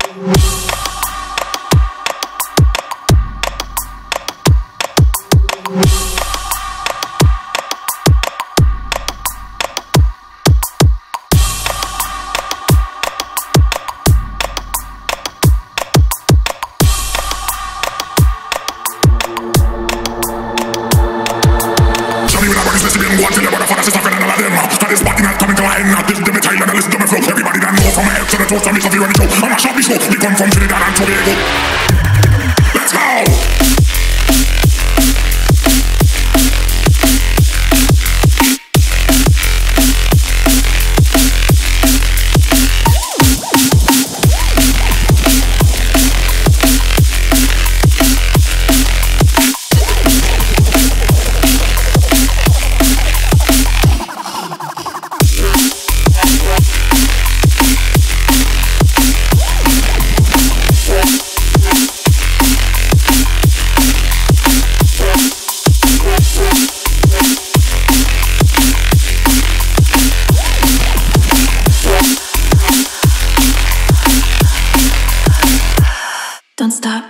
Don't stop.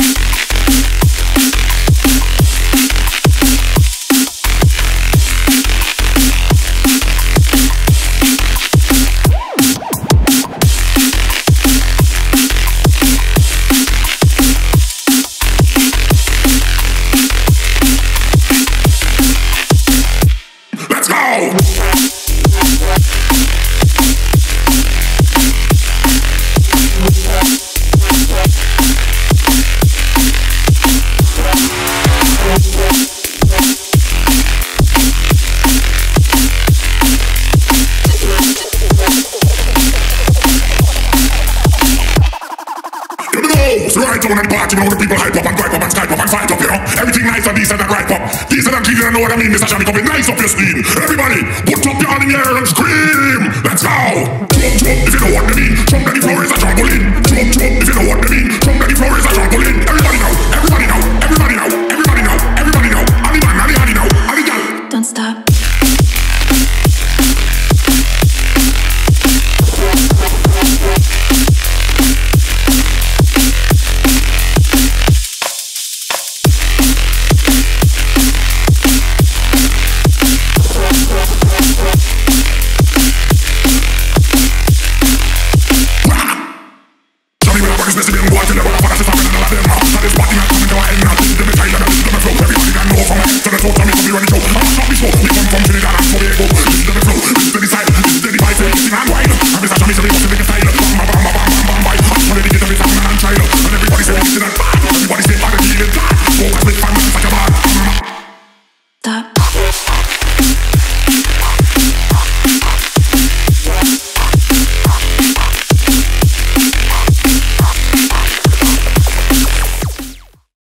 Let's go! Right on and party, you know the people hype up and gripe up and skype up and fight up, you know. Everything nice and decent and right up. Decent and clean, you know what I mean, Mr. Shammy coming nice up your steam. Everybody, put up your hand in the air and scream. Let's go! Jump, jump, if you know what I mean. Jump to the floor is a trampoline. Jump, jump, if you know what I mean. Jump to the floor is a trampoline. Everybody now, everybody now, everybody now, everybody now, everybody now. And the man, and the honey now, and the gal. Don't stop. Everybody can know from my head to the toe, tell me to be running show.